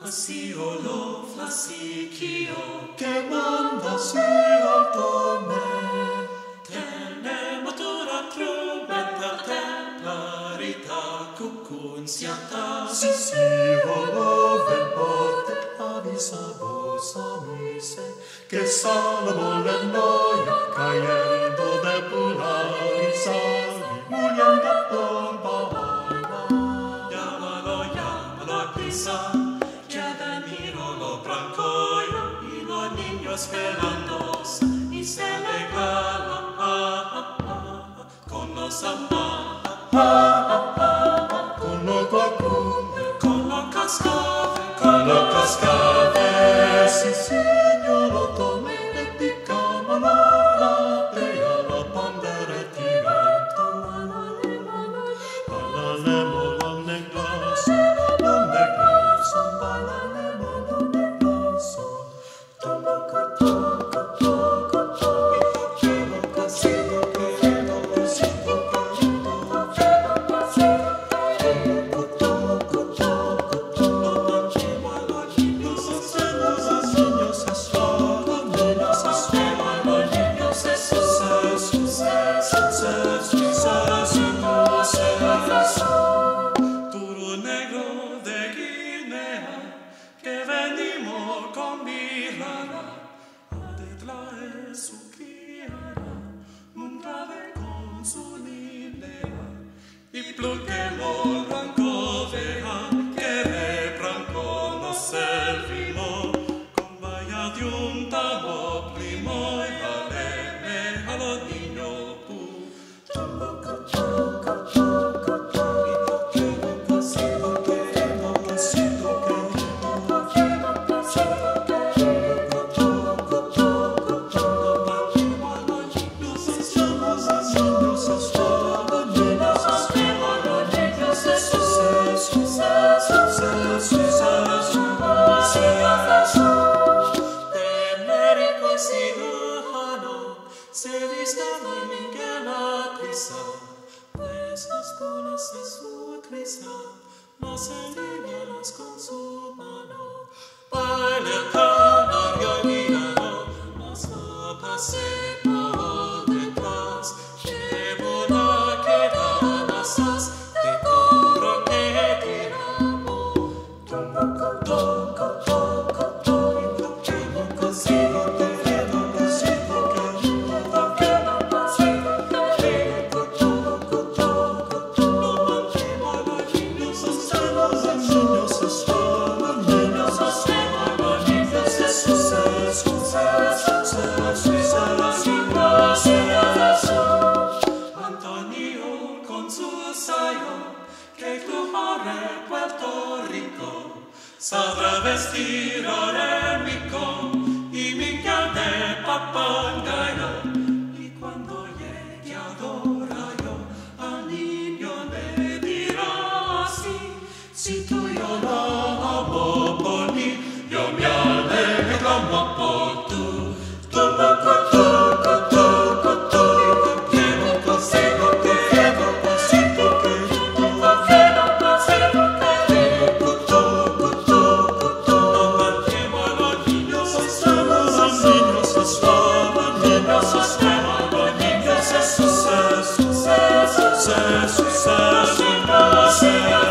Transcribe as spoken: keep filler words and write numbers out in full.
Así oló flasikio, che manda si alto me. tenematura trubetta templarita, cucun siata. Si si olò vel porte, avisa vos amise, che Salomon le noia, cayendo de pulari sali, muriendo por babaila. Llámalo, llámalo a prisa, que veniro lo brancoyo, y los niños esperándose, y se regala ah, ah, ah, con los amas, Con lo qualcuno, con los cascave, con lo cascave, si signolo tome e piccamo la pea la pandere tiranto. Balalemo lonne glaso, lonne glaso, balalemo lonne glaso. Toco, toco, toco, toco, chino casino, querido, casino, querido, chino casino, toco, toco, toco, toco, chino, los niños se suenan, los niños se suenan, los niños se suenan, los niños se suenan, se suenan. Turo negro de Guinea, que venimos con mirada, a detraer su criada, un grave con su linea, y pluquemos branco veja, que de branco nos servimos, con vaya de un tamo primo, y vale a los niños pu. Toco, toco, toco, toco, chino casino, querido, casino, querido, chino casino, querido, toco, toco, toco, chino, los niños se suenan, los niños se suenan, los niños se suenan, los niños se suenan, se suenan, se suenan. Tenerico cirujano, se vista Miguel a prisa, pues las colas de su crisa, más aliviadas con su mano. Baile el canario y míralo, más a pase por detrás, llevo la que da las as de toro que tiramos. Toco, toco, toco, toco, chino casino, querido, casino, querido, chino casino, querido, toco, toco, toco, chino, los niños se suenan, los niños se suenan, los niños se suenan, los niños se suenan, se suenan. Antonio con su sayo, que corre Puerto Rico, sabrá vestir orémico y mingar de papangayo. Y cuando llegue a Dorayo, al niño le dirá así: si tú y yo lo amo por mí, yo me alegro como por tú. Toco, toco, toco, toco, quiero consigo, quiero consigo, quiero consigo, quiero toco, toco, toco, mantengo a los niños se suenan, los niños se suenan, los niños se suenan, los niños se suenan, se suenan, se suenan, se suenan.